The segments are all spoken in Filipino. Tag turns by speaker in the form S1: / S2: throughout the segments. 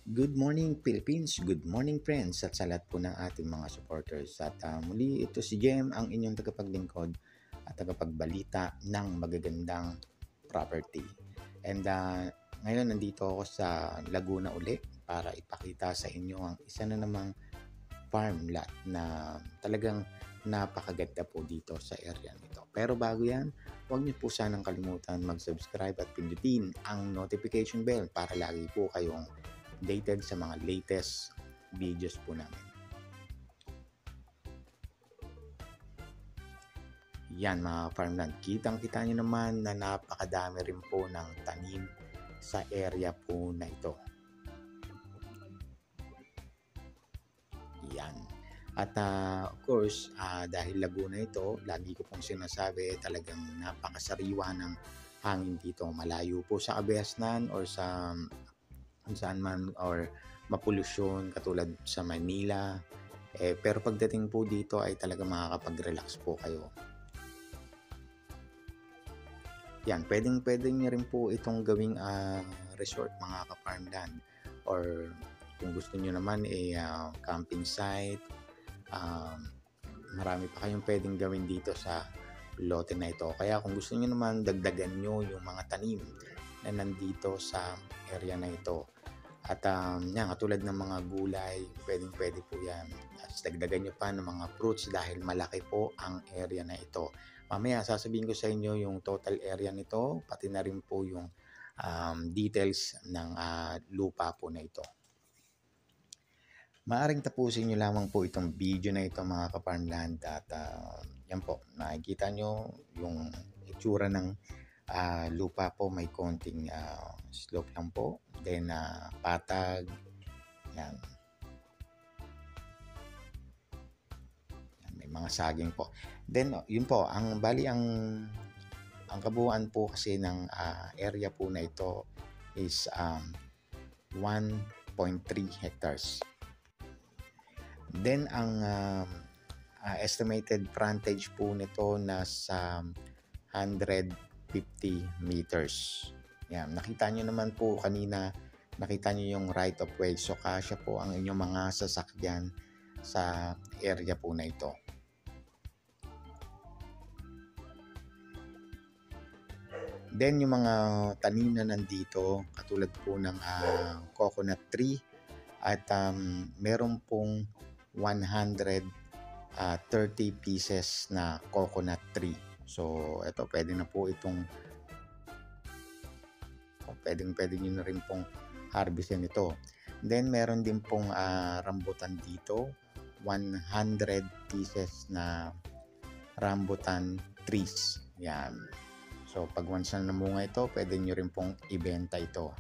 S1: Good morning Philippines, good morning friends at sa lahat po ng ating mga supporters. At muli ito si Jem, ang inyong tagapaglingkod at tagapagbalita ng magagandang property. And ngayon nandito ako sa Laguna uli para ipakita sa inyo ang isa na namang farm lot na talagang napakaganda po dito sa area nito. Pero bago yan, huwag niyo po sanang kalimutan mag-subscribe at pindutin ang notification bell para lagi po kayong updated sa mga latest videos po namin. Yan mga farmland, kitang-kita nyo naman na napakadami rin po ng tanim sa area po na ito. Yan. At of course, dahil Laguna ito, lagi ko pong sinasabi, talagang napakasariwa ng hangin dito. Malayo po sa Abesnan or sa kung saan man or mapolusyon katulad sa Manila. Pero pagdating po dito ay talaga makakapag-relax po kayo. Yan, pwede nyo rin po itong gawing resort mga ka-farmland, or kung gusto nyo naman camping site. Marami pa kayong pwedeng gawin dito sa lote na ito. Kaya kung gusto nyo naman dagdagan nyo yung mga tanim na nandito sa area na ito. At yan, katulad ng mga gulay, pwede po yan. At dagdagan nyo pa ng mga fruits dahil malaki po ang area na ito. Mamaya sasabihin ko sa inyo yung total area nito, pati na rin po yung details ng lupa po na ito. Maaring tapusin nyo lamang po itong video na ito mga ka-farmland at yan po, nakikita nyo yung itsura ng lupa po, may konting slope lang po, then patag, yan. May mga saging po. Then yun po, ang kabuuan po kasi ng area po na ito is 1.3 hectares. Then ang estimated frontage po nito nasa 150 meters. Yan, nakita nyo naman po kanina, nakita nyo yung right of way. So kasya po ang inyong mga sasakyan sa area po na ito. Then yung mga tanim na nandito, katulad po ng coconut tree at meron pong 130 pieces na coconut tree. So ito, pwede na po itong pwede nyo na rin pong harvestin ito. Then meron din pong rambutan dito, 100 pieces na rambutan trees. Yan. So pag once na namunga ito, pwede nyo rin pong ibenta ito.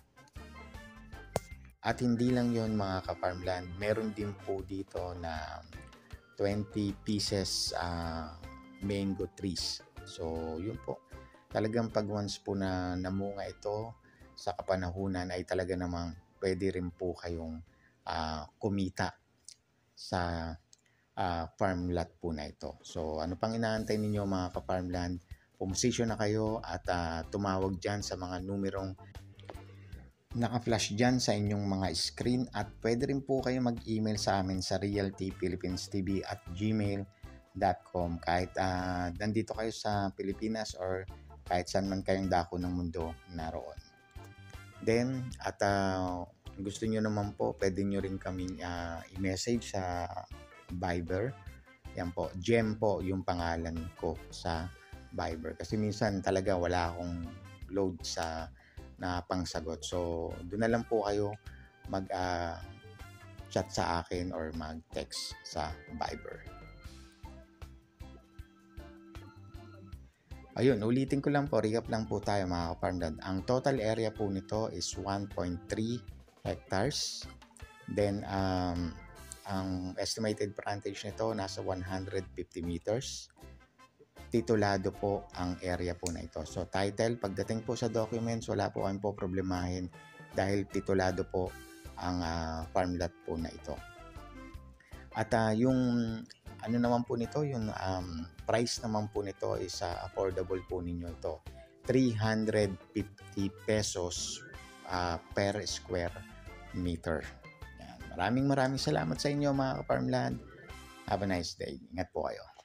S1: At hindi lang yon mga ka-farmland, meron din po dito na 20 pieces mango trees. So yun po, talagang pag once po na namunga ito sa kapanahunan ay talaga namang pwede rin po kayong kumita sa farm lot po na ito. So ano pang inaantay ninyo mga ka-farmland? Pumusisyon na kayo at tumawag dyan sa mga numerong naka-flash dyan sa inyong mga screen, at pwede rin po kayo mag-email sa amin sa realtyphilippinestv@gmail.com kahit nandito kayo sa Pilipinas or kahit saan man kayong dako ng mundo naroon. Then at gusto nyo naman po, pwede nyo rin kaming i-message sa Viber. Yan po, Jem po yung pangalan ko sa Viber. Kasi minsan talaga wala akong load sa na pangsagot. So, doon na lang po kayo mag-chat sa akin or mag-text sa Viber. Ayun, ulitin ko lang po, recap lang po tayo mga ka-farmland. Ang total area po nito is 1.3 hectares. Then, ang estimated frontage nito nasa 150 meters. Titulado po ang area po na ito. So title, pagdating po sa documents, wala po kayong po problemahin dahil titulado po ang farm lot po na ito. At yung ano naman po nito, yung price naman po nito is affordable po ninyo ito. 350 pesos per square meter. Yan. Maraming salamat sa inyo mga ka-farmland. Have a nice day. Ingat po kayo.